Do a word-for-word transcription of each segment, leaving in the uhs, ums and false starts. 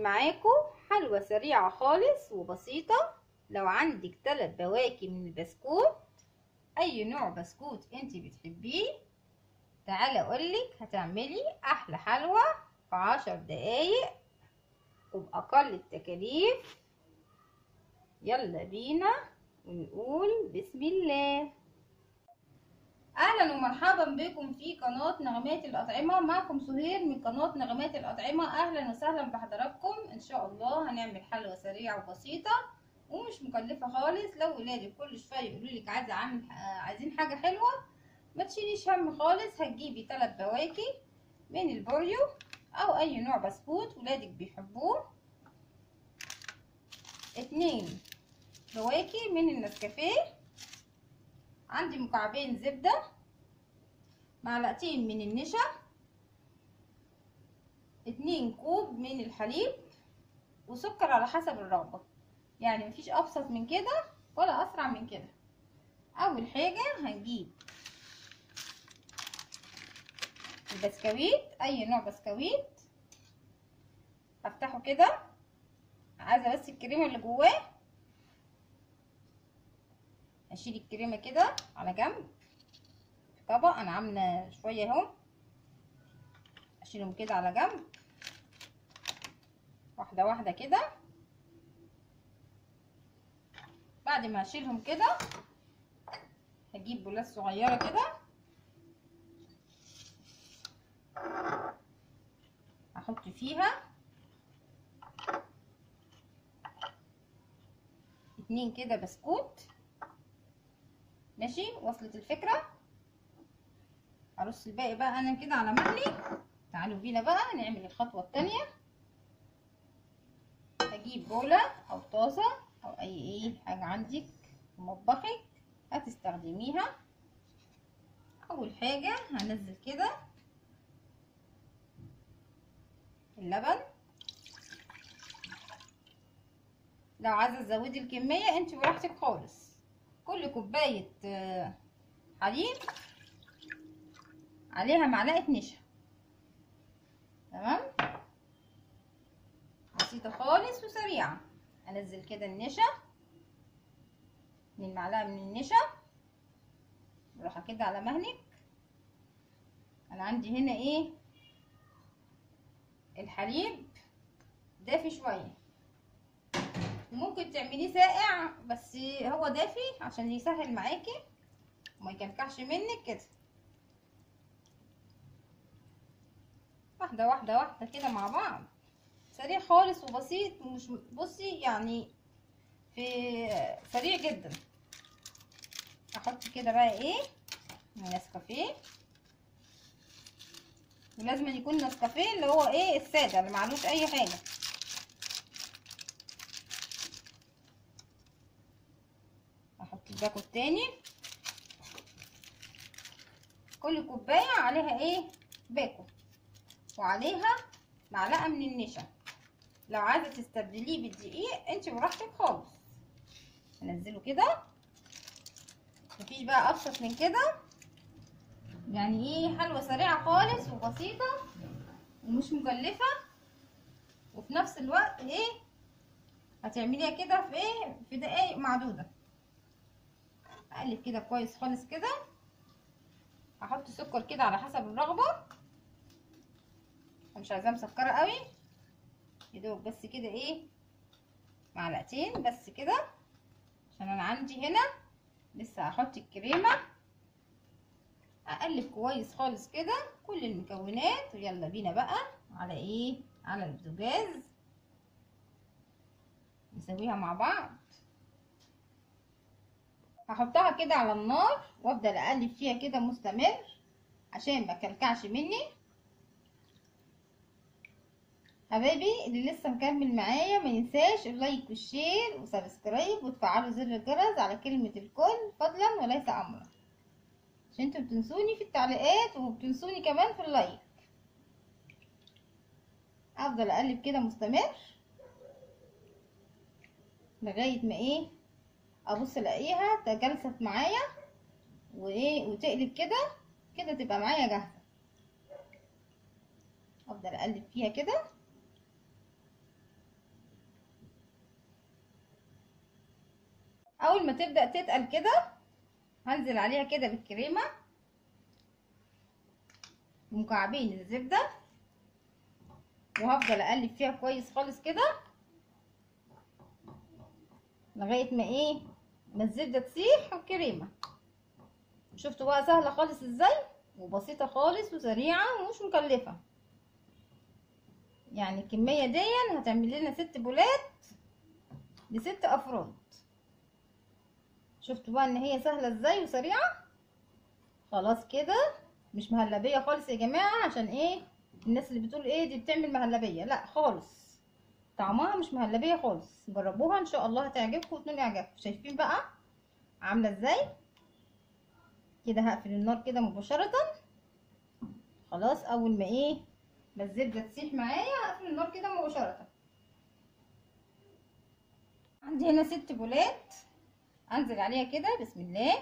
هعمل معاكم حلوة سريعة خالص وبسيطة. لو عندك ثلاث بواكي من البسكوت، اي نوع بسكوت انت بتحبيه، تعالى اقولك هتعملي احلى حلوة في عشر دقايق وبأقل التكاليف. يلا بينا ونقول بسم الله. اهلا ومرحبا بكم في قناة نغمات الاطعمة. معكم سهير من قناة نغمات الاطعمة. اهلا وسهلا بحضراتكم. ان شاء الله هنعمل حلوة سريعة وبسيطة ومش مكلفة خالص. لو ولادك كل شوية يقولولك عايزة اعمل عايزين حاجة حلوة، ما تشيليش هم خالص. هتجيبي ثلاث بواكي من البوريو او اي نوع بسكوت ولادك بيحبوه، اتنين بواكي من النسكافيه، عندي مكعبين زبدة، معلقتين من النشا، اتنين كوب من الحليب، وسكر على حسب الرغبة. يعني مفيش ابسط من كده ولا اسرع من كده. اول حاجة هنجيب البسكويت، اي نوع بسكويت، هفتحه كده. عايزة بس الكريمة اللي جواه. هشيل الكريمة كده على جنب في طبق، انا عاملة شوية اهو، اشيلهم كده على جنب واحدة واحدة كده. بعد ما هشيلهم كده هجيب بولات صغيرة كده، احط فيها اتنين كده بسكوت. ماشي، وصلت الفكرة. ارص الباقي بقى انا كده على مهلي. تعالوا بينا بقى نعمل الخطوة التانية. هجيب بولة او طاسة او اي ايه حاجة عندك في مطبخك هتستخدميها. اول حاجة هنزل كده اللبن. لو عايزة تزودي الكمية انت براحتك خالص. كل كوباية حليب عليها معلقة نشا. تمام، بسيطة خالص وسريعة. انزل كده النشا من معلقة من النشا، نروح كده على مهلك. انا عندي هنا ايه، الحليب دافي شوية، ممكن تعمليه ساقع بس هو دافي عشان يسهل معاكي وما يكلكعش منك كده. واحدة واحدة واحدة كده مع بعض، سريع خالص وبسيط. مش بصي يعني في سريع جدا. احط كده بقى ايه نسكافيه، ولازم يكون نسكافيه اللي هو ايه الساده اللي معلوش اي حاجه. احط الباكو التاني. كل كوبايه عليها ايه باكو وعليها معلقه من النشا. لو عايزه تستبدليه بالدقيق انت براحتك خالص. انزله كده. مفيش بقى ابسط من كده. يعني ايه حلوه سريعه خالص وبسيطه ومش مكلفه، وفي نفس الوقت ايه هتعمليها كده في ايه في دقايق معدوده. اقلب كده كويس خالص كده. هحط سكر كده على حسب الرغبه، مش عايزاه مسكره قوي، يدوب بس كده ايه معلقتين بس كده، عشان انا عندي هنا لسه هحط الكريمه. اقلب كويس خالص كده كل المكونات. ويلا بينا بقى على ايه على البوتاجاز نسويها مع بعض. هحطها كده على النار وافضل اقلب فيها كده مستمر عشان ما كلكعش مني. حبايبي اللي لسه مكمل معايا ما ينساش اللايك والشير وسبسكرايب وتفعلوا زر الجرس على كلمة الكل فضلا وليس امرا، عشان انتوا بتنسوني في التعليقات وبتنسوني كمان في اللايك. افضل اقلب كده مستمر لغاية ما ايه ابص الاقيها تجلست معايا وايه وتقلب كده كده تبقى معايا جاهزة. افضل اقلب فيها كده اول ما تبدأ تتقل كده هنزل عليها كده بالكريمة ومكعبين الزبدة، وهفضل اقلب فيها كويس خالص كده لغاية ما ايه ما الزبدة تسيح والكريمة. شفتوا بقى سهلة خالص ازاي وبسيطة خالص وسريعة ومش مكلفة. يعني الكمية دي هتعمل لنا ست بولات لست افراد. شفتوا بقى ان هي سهلة ازاي وسريعة. خلاص كده مش مهلبية خالص يا جماعة، عشان ايه الناس اللي بتقول ايه دي بتعمل مهلبية، لا خالص، طعمها مش مهلبية خالص. جربوها ان شاء الله هتعجبكم وتنولي اعجابكم. شايفين بقى عاملة ازاي كده؟ هقفل النار كده مباشرة. خلاص اول ما ايه ما الزبدة تسيح معايا هقفل النار كده مباشرة. عندي هنا ست بولات انزل عليها كده بسم الله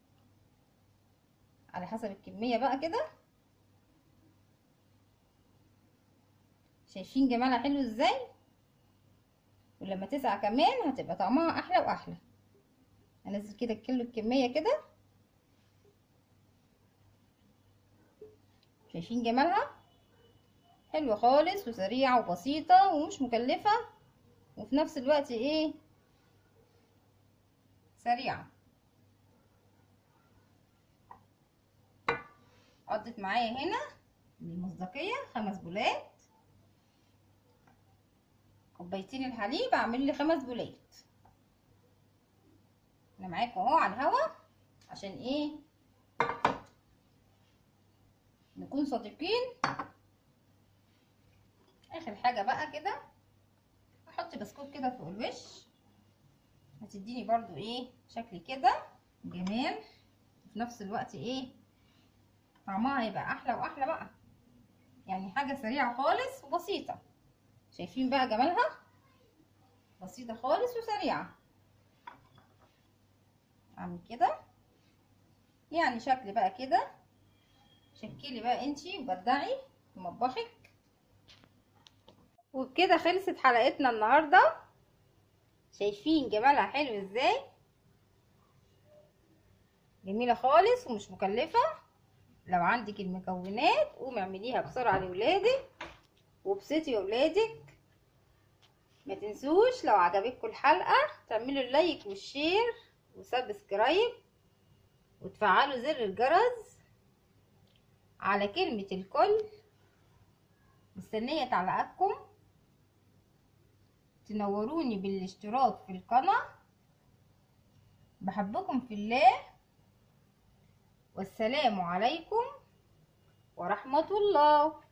على حسب الكمية بقى كده. شايفين جمالها حلو ازاي؟ ولما تسقع كمان هتبقى طعمها احلى واحلى. هنزل كده الكيلو الكمية كده. شايفين جمالها حلوة خالص وسريعة وبسيطة ومش مكلفة وفي نفس الوقت ايه سريعة. قضت معايا هنا للمصداقية خمس بولات. كوبايتين الحليب اعمل لي خمس بولات. انا معاكم اهو على الهوا عشان ايه نكون صادقين. اخر حاجة بقى كده احط بسكوت كده فوق الوش هتديني برضو ايه شكل كده جمال، في نفس الوقت ايه طعمها هيبقى احلى واحلى بقى. يعني حاجة سريعة خالص وبسيطة. شايفين بقى جمالها بسيطة خالص وسريعة. اعمل كده يعني شكل بقى كده. شكلي بقى انتي وبدعي في مطبخك. وبكده خلصت حلقتنا النهاردة. شايفين جمالها حلو ازاي؟ جميلة خالص ومش مكلفة. لو عندك المكونات قومي اعمليها بسرعة لولادك وبسطي ولادك. ما تنسوش لو عجبتكم الحلقة تعملوا اللايك والشير وسبسكرايب وتفعلوا زر الجرس على كلمة الكل. مستنية تعليقاتكم. تنوروني بالاشتراك في القناة. بحبكم في الله والسلام عليكم ورحمة الله.